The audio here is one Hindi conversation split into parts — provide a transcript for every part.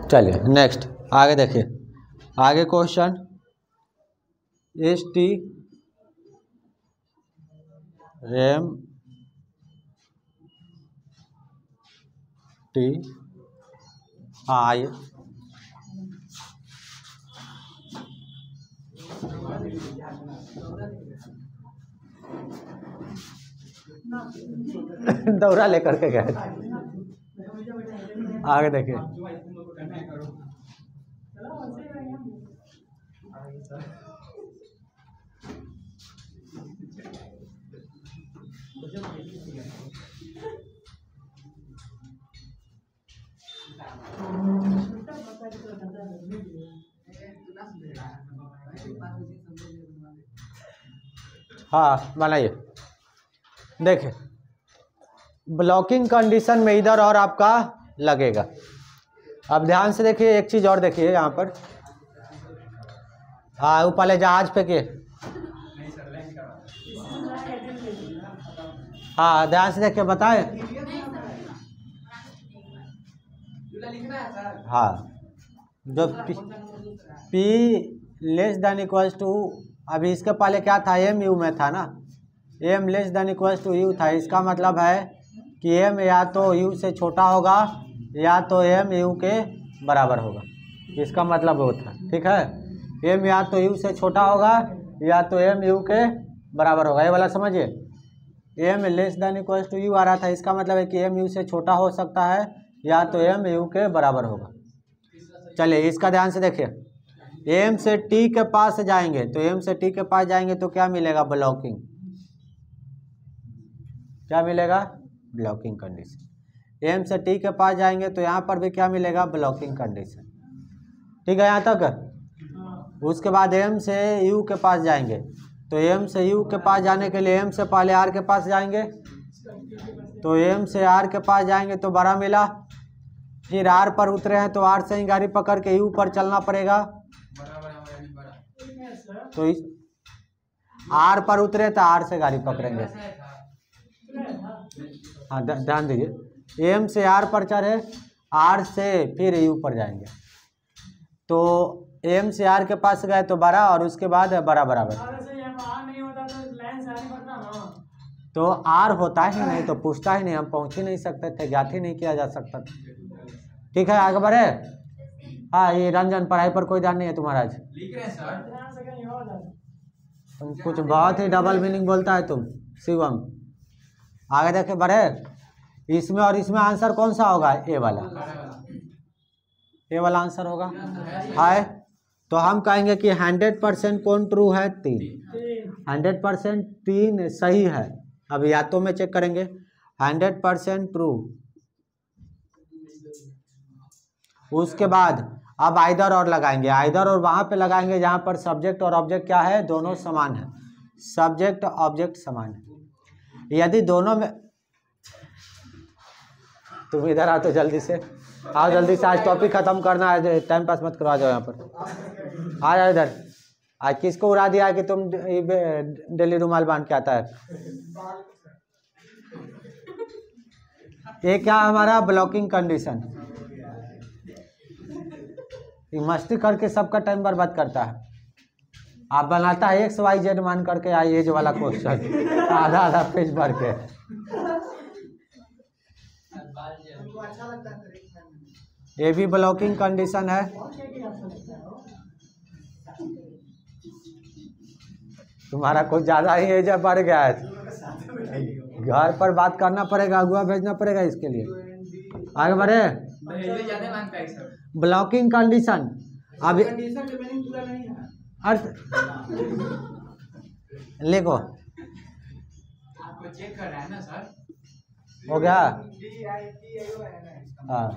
चलिए नेक्स्ट आगे देखिए, आगे क्वेश्चन एस टी रैम टी, हाँ आइए दौरा लेकर के गए। आगे देखिए, हाँ बनाइए। देखिए ब्लॉकिंग कंडीशन में इधर और आपका लगेगा। अब ध्यान से देखिए, एक चीज और देखिए यहाँ पर, हाँ ऊपर ले जहाज पे के, हाँ ध्यान से देखिए बताएं। हाँ जो P less than equals to, अभी इसके पहले क्या था, एम यू में था ना, M less than equals to U था। इसका मतलब है कि एम या तो यू से छोटा होगा या तो एम यू के बराबर होगा। इसका मतलब वो था, ठीक है, एम या तो यू से छोटा होगा या तो एम यू के बराबर होगा। ये वाला समझिए, M less than equals to U आ रहा था, इसका मतलब है कि एम यू से छोटा हो सकता है या तो एम यू के बराबर होगा। चलिए इसका ध्यान से देखिए, एम से टी के पास जाएंगे तो एम से टी के पास जाएंगे तो क्या मिलेगा, ब्लॉकिंग, क्या मिलेगा, ब्लॉकिंग कंडीशन। एम से टी के पास जाएंगे तो यहाँ पर भी क्या मिलेगा, ब्लॉकिंग कंडीशन, ठीक है यहाँ तक। उसके बाद एम से यू के पास जाएंगे तो एम से यू के पास जाने के लिए एम से पहले आर के पास जाएंगे, तो एम से आर के पास जाएंगे तो बड़ा मिला, फिर आर पर उतरे हैं तो आर से ही गाड़ी पकड़ के यू पर चलना पड़ेगा। तो इस आर पर उतरे तो आर से गाड़ी पकड़ेंगे, हाँ ध्यान दीजिए, एम से आर पर चढ़े, आर से फिर यू पर जाएंगे, तो एम से आर के पास गए तो बड़ा और उसके बाद बड़ा बराबर, तो आर होता ही नहीं तो पूछता ही नहीं, हम पहुंच ही नहीं सकते थे, ज्ञात ही नहीं किया जा सकता था। ठीक है आगे बढ़े। हाँ ये रंजन, पढ़ाई पर कोई ध्यान नहीं है तुम्हारा आज, लिख रहे हैं सर, तुम कुछ बहुत ही डबल मीनिंग बोलता है तुम शिवम। आगे देखे बढ़े, इसमें और इसमें आंसर कौन सा होगा, ए वाला, ए वाला आंसर होगा है। तो हम कहेंगे कि 100% कौन ट्रू है, 3, 100% 3 सही है। अब या तो में चेक करेंगे, 100% ट्रू, उसके बाद अब आइदर और लगाएंगे, आइदर और वहां पे लगाएंगे जहां पर सब्जेक्ट और ऑब्जेक्ट क्या है, दोनों समान है, सब्जेक्ट ऑब्जेक्ट समान है। यदि दोनों में, तुम इधर आओ तो जल्दी से आओ, जल्दी से, आज टॉपिक खत्म करना है, टाइम पास मत करवा जाओ यहाँ पर, आ जाओ इधर। आज किसको उड़ा दिया कि तुम डेली रुमाल बांध के आता है। ये क्या हमारा ब्लॉकिंग कंडीशन, मस्ती करके सबका टाइम बर्बाद करता है। आप बनाता है XYZ मान करके आई एज वाला क्वेश्चन, आधा आधा पेज भर के, ये भी ब्लॉकिंग कंडीशन है। तुम्हारा कुछ ज्यादा ही एज बढ़ गया है, घर पर बात करना पड़ेगा, अगुआ भेजना पड़ेगा इसके लिए। आगे बढ़े, ब्लॉकिंग कंडीशन, अभी अर्थ लिखो, आपको चेक कर रहा है ना सर, हो गया। हाँ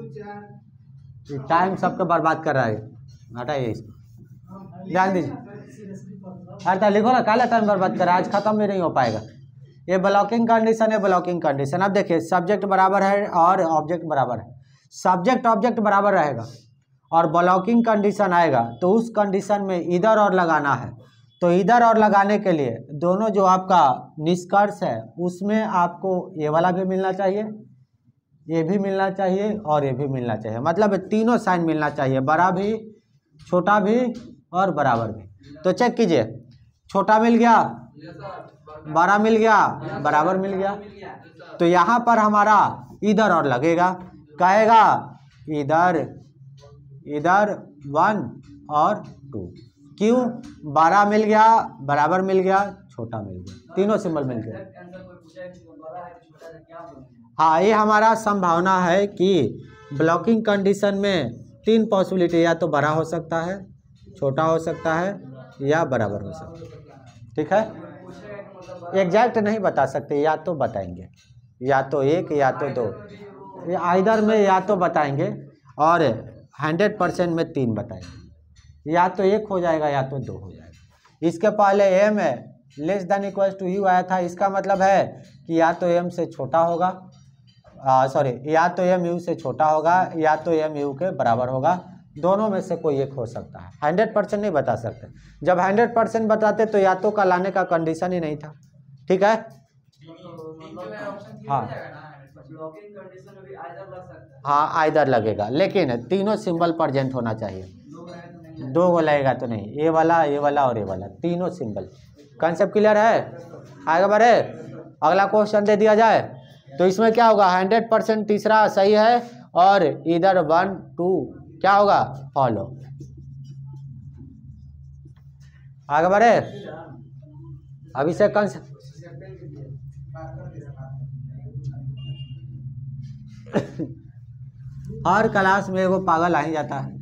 टाइम सबको बर्बाद कर रहा है, हटाइए इसको, ध्यान दीजिए। अरे लिखो ना, काला टाइम बर्बाद कर रहा है, आज खत्म भी नहीं हो पाएगा। ये ब्लॉकिंग कंडीशन है, ब्लॉकिंग कंडीशन। अब देखिए सब्जेक्ट बराबर है और ऑब्जेक्ट बराबर है, सब्जेक्ट ऑब्जेक्ट बराबर रहेगा और ब्लॉकिंग कंडीशन आएगा तो उस कंडीशन में इधर और लगाना है। तो इधर और लगाने के लिए दोनों जो आपका निष्कर्ष है उसमें आपको ये वाला भी मिलना चाहिए, ये भी मिलना चाहिए और ये भी मिलना चाहिए, मतलब तीनों साइन मिलना चाहिए, बड़ा भी, छोटा भी और बराबर भी। तो चेक कीजिए, छोटा मिल गया, बड़ा मिल गया, बराबर मिल गया। तो यहाँ पर हमारा इधर और लगेगा, कहेगा इधर 1 और 2। क्यों? बड़ा मिल गया, बराबर मिल गया, छोटा मिल गया, तीनों सिंबल मिल गया। हाँ, ये हमारा संभावना है कि ब्लॉकिंग कंडीशन में 3 पॉसिबिलिटी, या तो बड़ा हो सकता है, छोटा हो सकता है या बराबर हो सकता है। ठीक है, एग्जैक्ट नहीं बता सकते, या तो बताएंगे, या तो 1 या तो 2, आइदर में या तो बताएंगे, और 100% में 3 बताएंगे, या तो 1 हो जाएगा या तो 2 हो जाएगा। इसके पहले m है less than equal to u आया था, इसका मतलब है कि या तो m से छोटा होगा, या तो m u से छोटा होगा या तो m u के बराबर होगा, दोनों में से कोई एक हो सकता है। 100% नहीं बता सकते, जब 100% बताते तो या तो का लाने का कंडीशन ही नहीं था। ठीक है, हाँ आइदर लगेगा, लेकिन तीनों सिंबल प्रेजेंट होना चाहिए। 2 को लगेगा तो नहीं, ये वाला और ये वाला, तीनों सिंबल। कंसेप्ट क्लियर है? आगे बढ़े, अगला क्वेश्चन दे दिया जाए तो इसमें क्या होगा, 100% तीसरा सही है, और इधर 1 2 क्या होगा, फॉलो। आगे बढ़े, अभी से कंसेप्ट हर क्लास में वो पागल आ ही जाता है।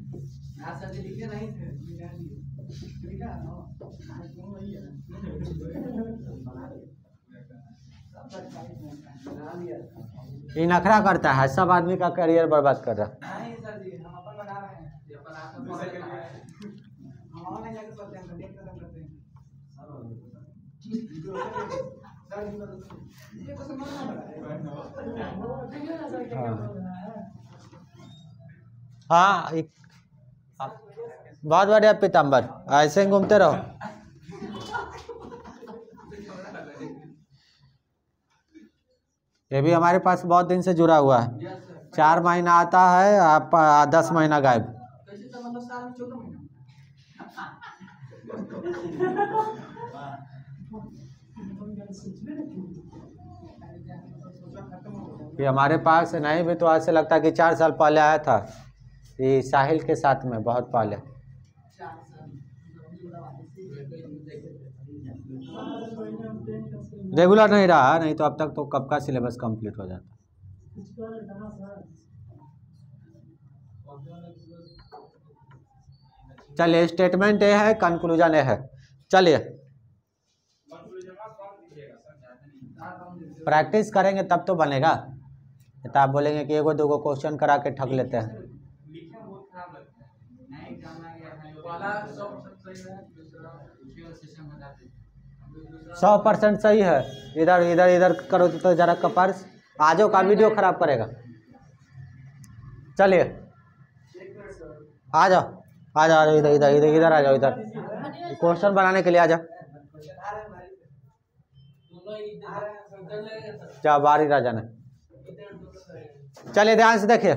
ये नखरा करता है, सब आदमी का करियर बर्बाद कर रहा है। हाँ, बहुत बढ़िया पीताम्बर, ऐसे ही घूमते रहो। ये भी हमारे पास बहुत दिन से जुड़ा हुआ है, 4 महीना आता है, आप 10 महीना गायब। ये हमारे पास नहीं भी तो ऐसे लगता है कि 4 साल पहले आया था, ये साहिल के साथ में बहुत पहले। रेगुलर नहीं रहा, नहीं तो अब तक तो कब का सिलेबस कंप्लीट हो जाता। चलिए, स्टेटमेंट ए है, कंक्लूजन ए है। चलिए प्रैक्टिस करेंगे तब तो बनेगा, तो आप बोलेंगे कि 1 2 क्वेश्चन करा के ठग लेते हैं। 100% सही है, इधर इधर इधर करो तो जरा कपार आजो का वीडियो खराब करेगा। चलिए आ जाओ इधर इधर इधर इधर आ जाओ, इधर क्वेश्चन बनाने के लिए आ जाओ। क्या बारी राजा ने। चलिए ध्यान से देखिए,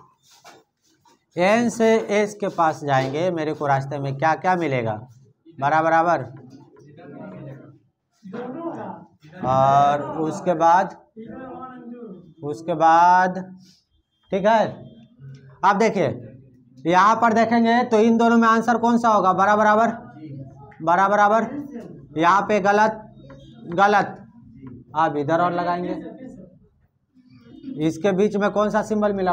एन से एस के पास जाएंगे, मेरे को रास्ते में क्या क्या मिलेगा, बराबर, और उसके बाद ठीक है। अब देखिए यहाँ पर देखेंगे तो इन दोनों में आंसर कौन सा होगा, बराबर। यहाँ पे गलत, आप इधर और लगाएंगे। इसके बीच में कौन सा सिंबल मिला,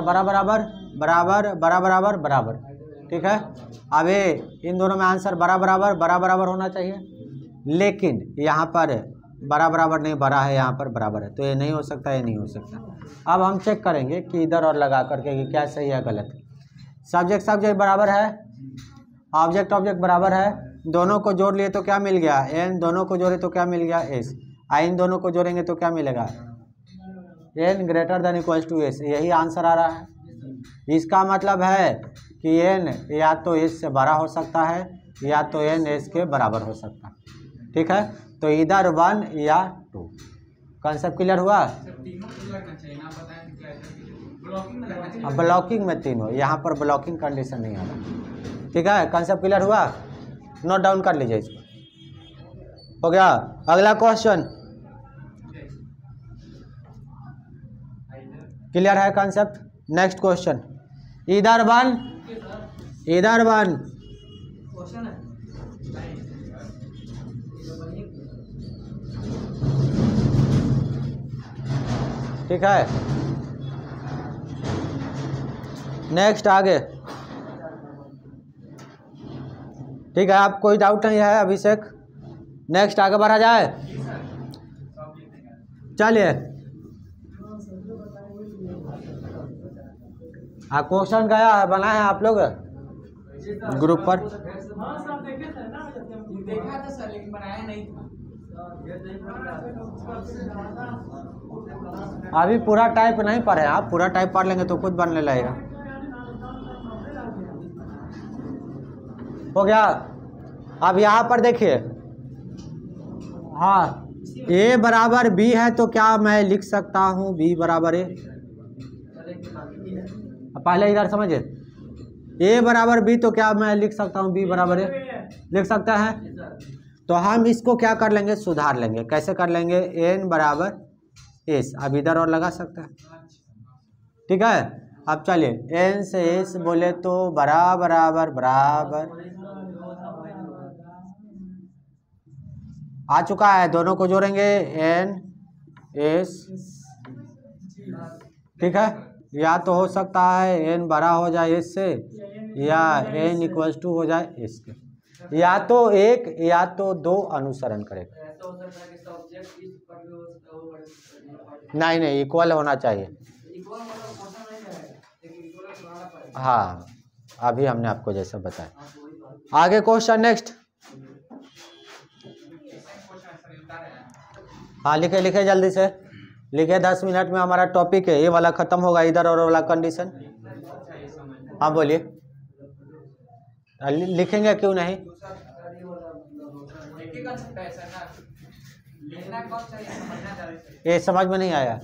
बराबर। ठीक है, अब ये इन दोनों में आंसर बराबर होना चाहिए, लेकिन यहाँ पर बराबर नहीं, बड़ा है, यहाँ पर बराबर है, तो ये नहीं हो सकता, ये नहीं हो सकता। अब हम चेक करेंगे कि इधर और लगा करके कि क्या सही है गलत। सब्जेक्ट बराबर है, ऑब्जेक्ट बराबर है, दोनों को जोड़ लिए तो क्या मिल गया, एन, दोनों को जोड़े तो क्या मिल गया, एस। इन दोनों को जोड़ेंगे तो क्या मिलेगा, N greater than equal to S. यही आंसर आ रहा है। इसका मतलब है कि एन या तो एस से बड़ा हो सकता है या तो एन एस के बराबर हो सकता है। ठीक है, तो इधर 1 या 2। कंसेप्ट क्लियर हुआ? ब्लॉकिंग में 3 हो, यहाँ पर ब्लॉकिंग कंडीशन नहीं आ रहा। ठीक है, कंसेप्ट क्लियर हुआ? नोट डाउन कर लीजिए इसको। हो गया। अगला क्वेश्चन क्लियर है कंसेप्ट? नेक्स्ट क्वेश्चन, इधर वन ठीक है। नेक्स्ट आगे, ठीक है, आप कोई डाउट नहीं है अभिषेक? नेक्स्ट आगे बढ़ा जाए, चलिए। क्वेश्चन गया है, बनाए हैं आप लोग ग्रुप पर? अभी पूरा टाइप नहीं पढ़े आप, पूरा टाइप पढ़ लेंगे तो खुद बनने लगेगा। हो गया। अब यहाँ पर देखिए, हाँ, a बराबर b है तो क्या मैं लिख सकता हूँ b बराबर a? पहले इधर समझिए, a बराबर b तो क्या मैं लिख सकता हूँ b बराबर a? लिख सकता है। तो हम इसको क्या कर लेंगे, सुधार लेंगे। कैसे कर लेंगे? n बराबर s, अब इधर और लगा सकते हैं। ठीक है, अब चलिए n से s बोले तो बराबर आ चुका है, दोनों को जोड़ेंगे n s। ठीक है, या तो हो सकता है n बड़ा हो जाए s से, या n इक्वल्स टू हो जाए s के, या तो एक या तो दो अनुसरण करेगा। नहीं, इक्वल होना चाहिए। हाँ, अभी हमने आपको जैसा बताया। आगे क्वेश्चन नेक्स्ट। हाँ, लिखे जल्दी से लिखे, 10 मिनट में हमारा टॉपिक है, ये वाला खत्म होगा, इधर और वाला कंडीशन। हाँ बोलिए, लिखेंगे क्यों नहीं? ये समझ में नहीं आया।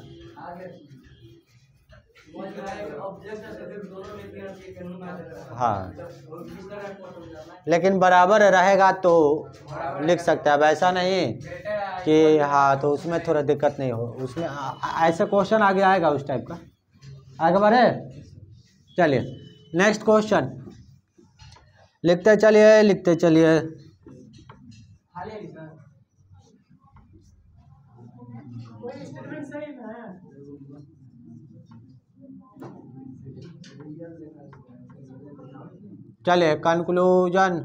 हाँ, लेकिन बराबर रहेगा तो लिख सकते हैं। अब ऐसा नहीं कि हाँ, तो उसमें थोड़ा दिक्कत नहीं हो, उसमें ऐसे क्वेश्चन आगे आएगा उस टाइप का। आगे बढ़े, चलिए नेक्स्ट क्वेश्चन लिखते चलिए। चलिए कंक्लूजन।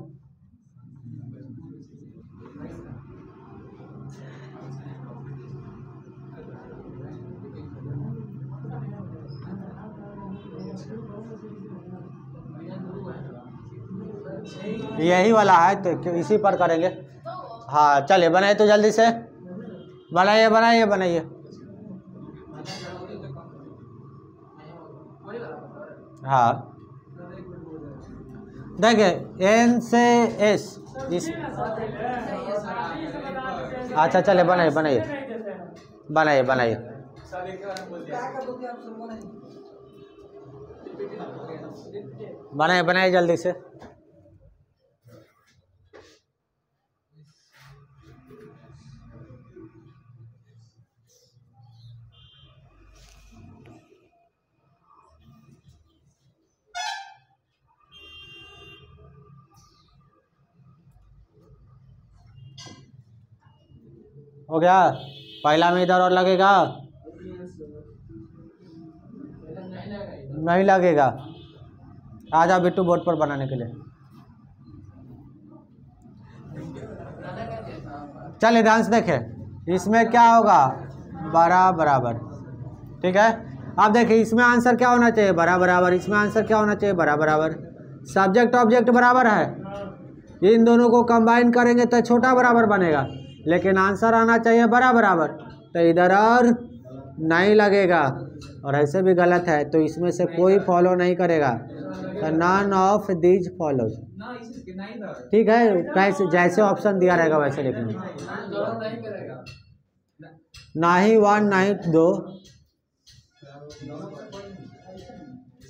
यही वाला है तो इसी पर करेंगे। हाँ चलिए, बनाइए तो जल्दी से, बनाइए। हाँ देखिए, n से s इस, अच्छा चलिए बनाइए जल्दी से। हो गया, पहला में इधर और लगेगा, नहीं लगेगा। आ जाओ बिट्टू बोर्ड पर बनाने के लिए। चलिए ध्यान से देखें, इसमें क्या होगा, बराबर। ठीक है, अब देखिए इसमें आंसर क्या होना चाहिए, बराबर। इसमें आंसर क्या होना चाहिए, बराबर। सब्जेक्ट ऑब्जेक्ट बराबर है, इन दोनों को कंबाइन करेंगे तो छोटा बराबर बनेगा, लेकिन आंसर आना चाहिए बराबर। तो इधर और नहीं लगेगा, और ऐसे भी गलत है, तो इसमें से कोई फॉलो नहीं करेगा। तो नन ऑफ दीज फॉलोज। ठीक है, कैसे जैसे ऑप्शन दिया रहेगा वैसे लिखना, ना ही 1 ना ही 2।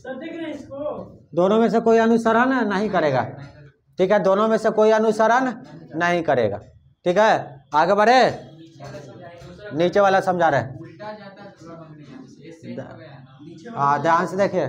दोनों में से कोई अनुसरण नहीं करेगा, ठीक है, दोनों में से कोई अनुसरण नहीं करेगा, ठीक है। आगे बढ़े, नीचे वाला समझा रहे, हाँ ध्यान से देखिए,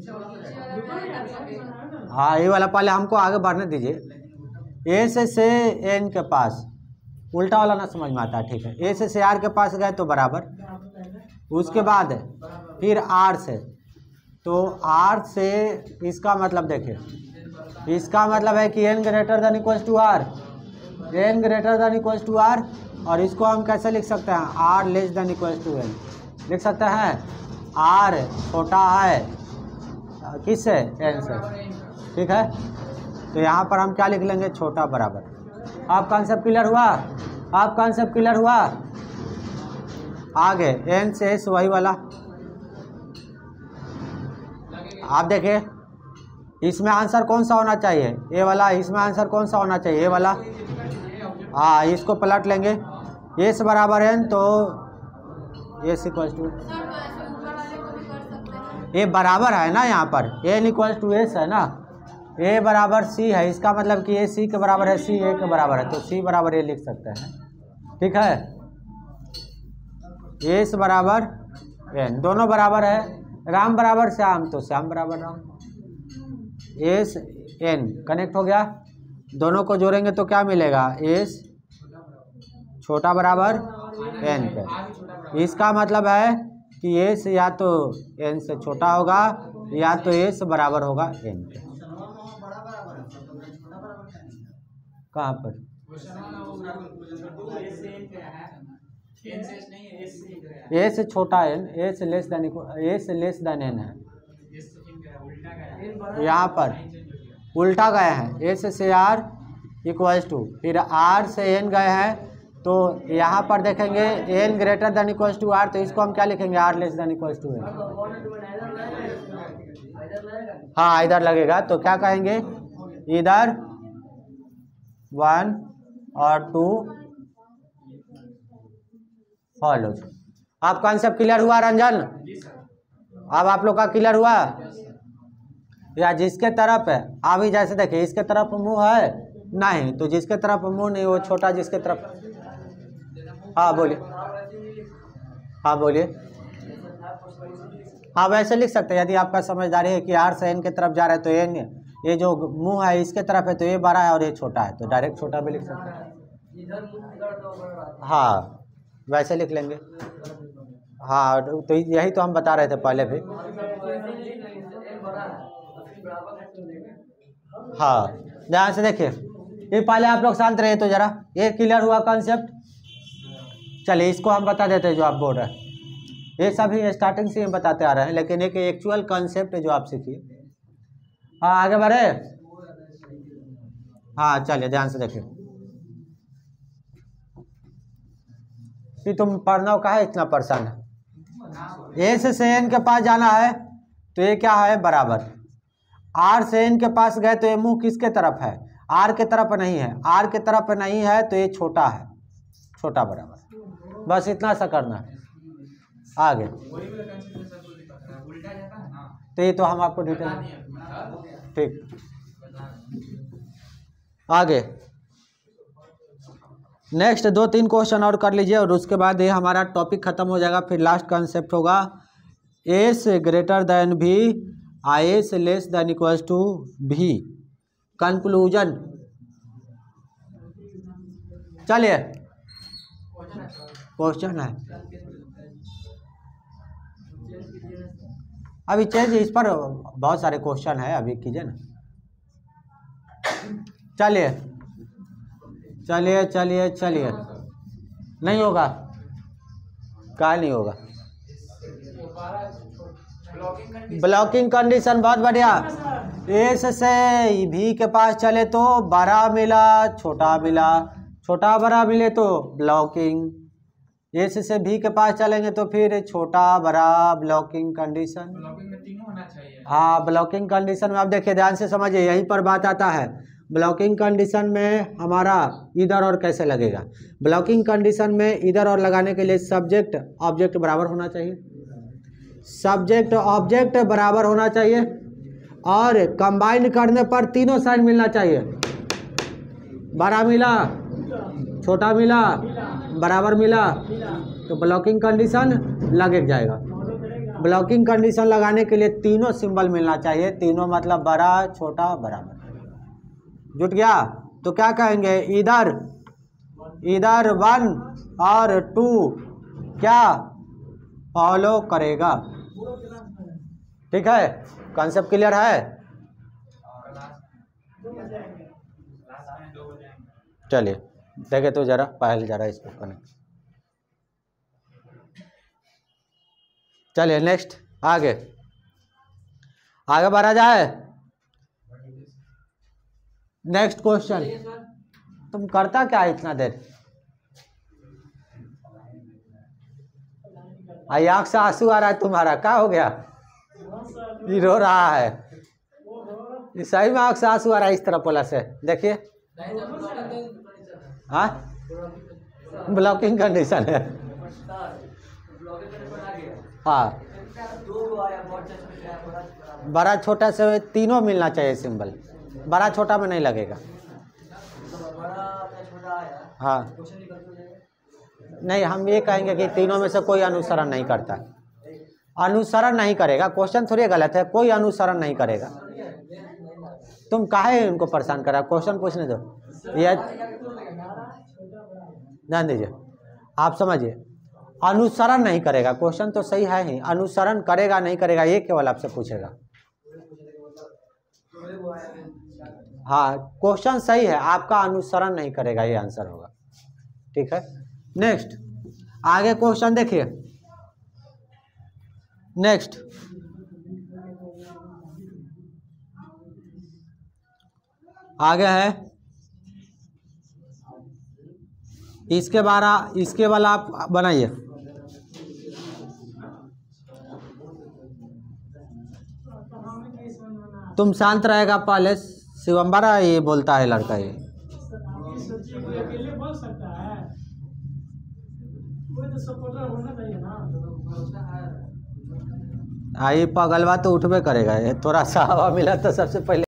हाँ ये वाला पहले हमको आगे बढ़ने दीजिए। ए से एन के पास, उल्टा वाला ना समझ में आता है, ठीक है। ए से आर के पास गए तो बराबर, उसके बाद फिर आर से, तो आर से इसका मतलब देखिए, इसका मतलब है कि N greater than equals to R, N greater than equals to R, और इसको हम कैसे लिख सकते हैं, R less than equals to N लिख सकते हैं। आर छोटा है किससे, एन से, ठीक है। तो यहाँ पर हम क्या लिख लेंगे, छोटा बराबर। आप कॉन्सेप्ट क्लियर हुआ, आप कॉन्सेप्ट क्लियर हुआ। आगे एन से एस वही वाला, आप देखिए इसमें आंसर कौन सा होना चाहिए, ए वाला, इसमें आंसर कौन सा होना चाहिए, ए वाला, हाँ इसको पलट लेंगे, एस बराबर एन, तो एस इक्वल्स टू, ए बराबर है ना, यहाँ पर एन इक्वल्स टू एस है ना, ए बराबर सी है, इसका मतलब कि ए सी के बराबर है, सी ए के बराबर है, तो सी बराबर ए लिख सकते हैं, ठीक है। एस बराबर एन, दोनों बराबर है, राम बराबर श्याम तो श्याम बराबर राम, एस एन कनेक्ट हो गया, दोनों को जोड़ेंगे तो क्या मिलेगा, एस छोटा बराबर एन पे, इसका मतलब है कि एस या तो एन से छोटा होगा या तो एस बराबर होगा एन के। कहाँ पर, ए से छोटा एन, ए से लेस देन एन है, यहाँ पर उल्टा गए हैं, ए से आर इक्वल्स टू, फिर आर से एन गए हैं, तो यहाँ पर देखेंगे N greater than equals to R, तो इसको हम क्या लिखेंगे, R less than equals to N, हाँ इधर लगेगा, तो क्या कहेंगे, इधर 1 और 2 फॉलोज। आप कॉन्सेप्ट क्लियर हुआ रंजन, अब आप लोग का क्लियर हुआ, या जिसके तरफ है, अभी जैसे देखिए इसके तरफ मुंह है नहीं, तो जिसके तरफ मुंह नहीं वो छोटा, जिसके तरफ, हाँ बोलिए, हाँ बोलिए, हाँ वैसे लिख सकते हैं, यदि आपका समझदारी है कि आर से एन के तरफ जा रहा है तो एन, ये जो मुंह है इसके तरफ है तो ये बड़ा है और ये छोटा है, तो डायरेक्ट छोटा भी लिख सकते हैं, हाँ वैसे लिख लेंगे, हाँ तो यही तो हम बता रहे थे पहले भी, हाँ ध्यान से देखिए, ये पहले आप लोग शांत रहे तो जरा, ये क्लियर हुआ कॉन्सेप्ट। चलिए इसको हम बता देते हैं जो आप बोल रहे हैं, ये सभी स्टार्टिंग से हम बताते आ रहे हैं, लेकिन एक एक्चुअल कॉन्सेप्ट है जो आप सीखिए। हाँ आगे बढ़े, हाँ चलिए ध्यान से देखिए, कि तुम पढ़ना का है इतना परेशान है। ए से एन के पास जाना है तो ये क्या है, बराबर, आर से एन के पास गए तो ये मुंह किसके तरफ है, आर के तरफ नहीं है, आर के तरफ नहीं है तो ये छोटा है, छोटा बराबर, बस इतना सा करना है। आगे तो ये तो हम आपको डिटेल, ठीक, आगे नेक्स्ट 2-3 क्वेश्चन और कर लीजिए और उसके बाद ये हमारा टॉपिक खत्म हो जाएगा। फिर लास्ट कॉन्सेप्ट होगा एस ग्रेटर देन भी, I S less than equals to भी, कंक्लूजन। चलिए क्वेश्चन है, अभी चेंज इस पर बहुत सारे क्वेश्चन है, अभी कीजिए ना। चलिए चलिए चलिए चलिए, नहीं होगा, क्या नहीं होगा, ब्लॉकिंग कंडीशन, बहुत बढ़िया। एस से भी के पास चले तो बड़ा मिला, छोटा मिला, छोटा बड़ा मिले तो ब्लॉकिंग, एस से भी के पास चलेंगे तो फिर छोटा बड़ा, ब्लॉकिंग कंडीशन, ब्लॉकिंग में तीनों होना चाहिए। हाँ ब्लॉकिंग कंडीशन में आप देखिए ध्यान से समझिए, यहीं पर बात आता है। ब्लॉकिंग कंडीशन में हमारा इधर और कैसे लगेगा, ब्लॉकिंग कंडीशन में इधर और लगाने के लिए सब्जेक्ट ऑब्जेक्ट बराबर होना चाहिए, सब्जेक्ट ऑब्जेक्ट बराबर होना चाहिए और कंबाइन करने पर तीनों साइन मिलना चाहिए। बड़ा मिला, छोटा मिला, बराबर मिला तो ब्लॉकिंग कंडीशन लग जाएगा। ब्लॉकिंग कंडीशन लगाने के लिए तीनों सिंबल मिलना चाहिए, तीनों मतलब बड़ा, छोटा, बराबर। जुट गया? तो क्या कहेंगे, इधर 1 और 2 क्या फॉलो करेगा। ठीक है, कॉन्सेप्ट क्लियर है? चलिए देखे तो जरा पहले जरा इसको कनेक्ट। चलिए नेक्स्ट, आगे बढ़ा जाए। Next question. तुम करता क्या इतना देर? आँख से आंसू आ रहा है तुम्हारा, क्या हो गया? ये रो रहा है, सही में आँख से आंसू आ रहा है इस तरफ वाला से। देखिए हाँ, ब्लॉकिंग कंडीशन है। हाँ, बड़ा छोटा से तीनों मिलना चाहिए सिंबल, बड़ा छोटा में नहीं लगेगा। हाँ नहीं, हम ये कहेंगे कि तीनों में से कोई अनुसरण नहीं करता। अनुसरण नहीं करेगा, क्वेश्चन थोड़ी गलत है, कोई अनुसरण नहीं करेगा। तुम काहे उनको परेशान करा, क्वेश्चन पूछने दो। ये ध्यान दीजिए, आप समझिए, अनुसरण नहीं करेगा। क्वेश्चन तो सही है ही, अनुसरण करेगा नहीं करेगा ये केवल आपसे पूछेगा। हाँ, क्वेश्चन सही है, आपका अनुसरण नहीं करेगा, ये आंसर होगा। ठीक है, नेक्स्ट आगे क्वेश्चन देखिए। नेक्स्ट आगे है, इसके वाला आप बनाइए। तुम शांत रहेगा पहले, शिवम्बरा ये बोलता है लड़का ये। आई पगलवा तो उठबे करेगा, ये थोड़ा सा हवा मिला तो सबसे पहले